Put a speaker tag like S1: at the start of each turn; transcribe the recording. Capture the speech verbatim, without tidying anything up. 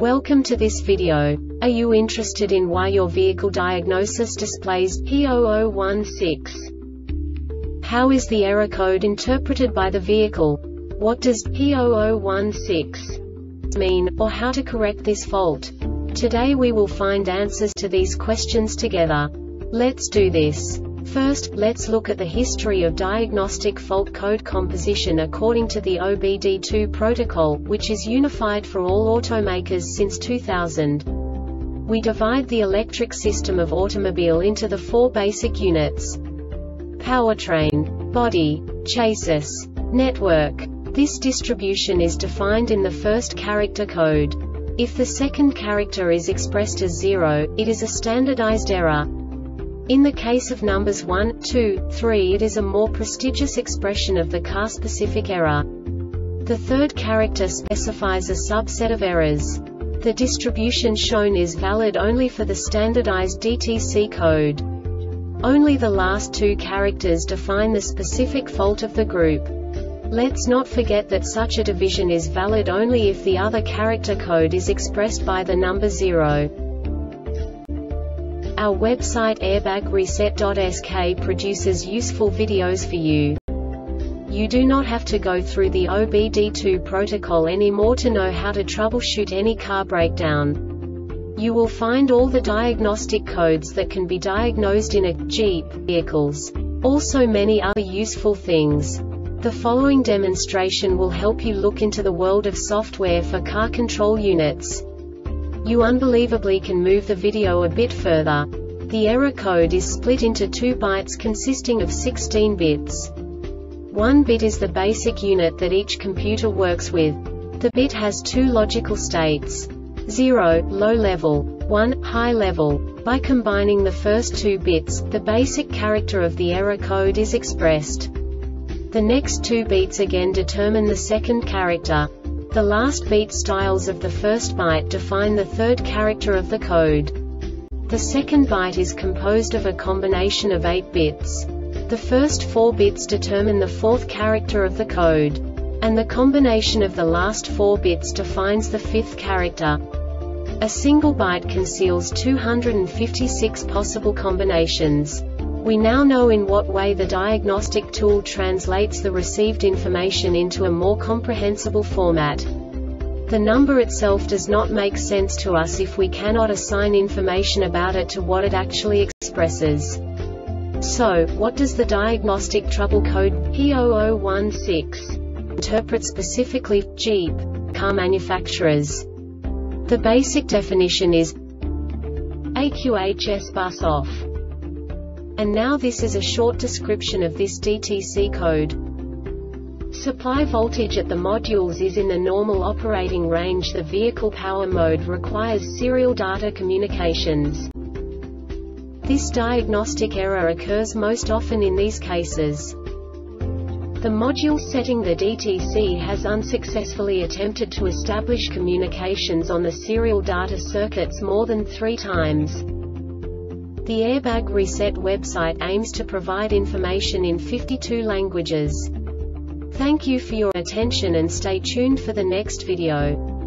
S1: Welcome to this video. Are you interested in why your vehicle diagnosis displays P zero zero one six? How is the error code interpreted by the vehicle? What does P zero zero one six mean, or how to correct this fault? Today we will find answers to these questions together. Let's do this. First, let's look at the history of diagnostic fault code composition according to the O B D two protocol, which is unified for all automakers since two thousand. We divide the electric system of automobile into the four basic units: powertrain, body, chassis, network. This distribution is defined in the first character code. If the second character is expressed as zero, it is a standardized error. In the case of numbers one, two, three, it is a more prestigious expression of the car-specific error. The third character specifies a subset of errors. The distribution shown is valid only for the standardized D T C code. Only the last two characters define the specific fault of the group. Let's not forget that such a division is valid only if the other character code is expressed by the number zero. Our website airbag reset dot S K produces useful videos for you. You do not have to go through the O B D two protocol anymore to know how to troubleshoot any car breakdown. You will find all the diagnostic codes that can be diagnosed in a Jeep vehicles. Also many other useful things. The following demonstration will help you look into the world of software for car control units. You unbelievably can move the video a bit further. The error code is split into two bytes consisting of sixteen bits. One bit is the basic unit that each computer works with. The bit has two logical states: zero, low level, one, high level. By combining the first two bits, the basic character of the error code is expressed. The next two beats again determine the second character. The last beat styles of the first byte define the third character of the code. The second byte is composed of a combination of eight bits. The first four bits determine the fourth character of the code. And the combination of the last four bits defines the fifth character. A single byte conceals two hundred fifty-six possible combinations. We now know in what way the diagnostic tool translates the received information into a more comprehensible format. The number itself does not make sense to us if we cannot assign information about it to what it actually expresses. So, what does the diagnostic trouble code P zero zero one six interpret specifically for Jeep car manufacturers? The basic definition is A Q H S bus off. And now this is a short description of this D T C code. Supply voltage at the modules is in the normal operating range. The vehicle power mode requires serial data communications. This diagnostic error occurs most often in these cases. The module setting the D T C has unsuccessfully attempted to establish communications on the serial data circuits more than three times. The Airbag Reset website aims to provide information in fifty-two languages. Thank you for your attention and stay tuned for the next video.